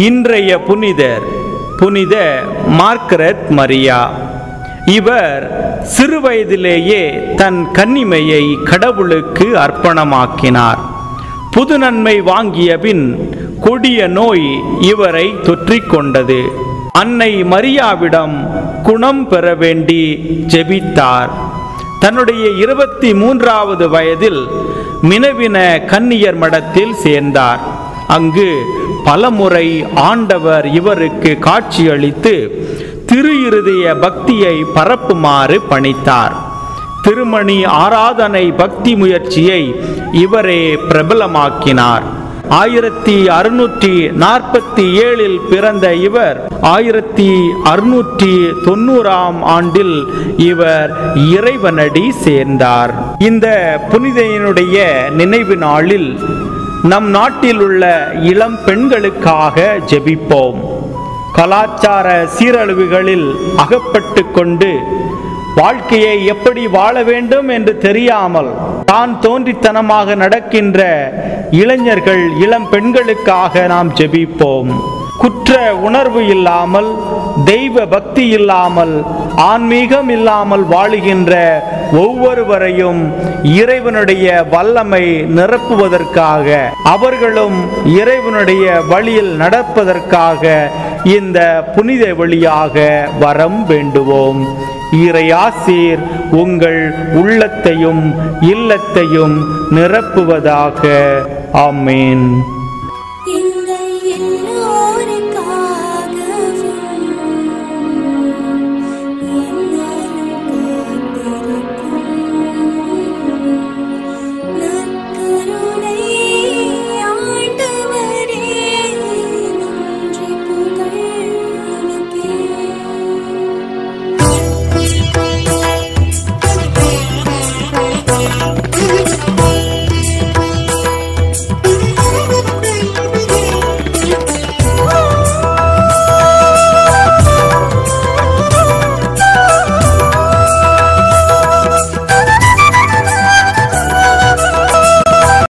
இன்றைய புனிதர் புனித மார்கரெட் மரியா. இவர் சிறுவயதிலேயே தன் கன்னிமையை கடவுளுக்கு அர்ப்பணமாக்கினார். புது நன்மை வாங்கிய பின் கொடிய நோய் இவரை தொற்றிக்கொண்டது. அன்னை மரியாவிடம் குணம் பெற வேண்டி ஜெபித்தார். தன்னுடைய 23வது வயதில் மினவின கன்னியர் மடத்தில் சேர்ந்தார். அங்கு பலமுறை ஆண்டவர் இவருக்கு காட்சியளித்து திரு இருதய பக்தியை பரப்புமாறு பணித்தார். திருமணி ஆராதனை பக்தி முயற்சியை இவரே பிரபலமாக்கினார். 1647 பிறந்த இவர் 1690 ஆண்டில் இவர் இறைவனடி சேர்ந்தார். இந்த புனிதையினுடைய நினைவு நாளில் நம் நாட்டில் உள்ள இளம் பெண்களுக்காக ஜெபிப்போம். கலாச்சார சீரழிவுகளில் அகப்பட்டு கொண்டு வாழ்க்கையை எப்படி வாழ வேண்டும் என்று தெரியாமல் தான் தோன்றித்தனமாக நடக்கின்ற இளைஞர்கள், இளம் பெண்களுக்காக நாம் ஜெபிப்போம். குற்ற உணர்வு இல்லாமல், தெய்வ பக்தி இல்லாமல், ஆன்மீகம் இல்லாமல் வாழுகின்ற ஒவ்வொருவரையும் இறைவனுடைய வல்லமை நிரப்புவதற்காக, அவர்களும் இறைவனுடைய வழியில் நடப்பதற்காக இந்த புனித வழியாக வரம் வேண்டுவோம். இறையாசீர் உங்கள் உள்ளத்தையும் இல்லத்தையும் நிரப்புவதாக. ஆமென்.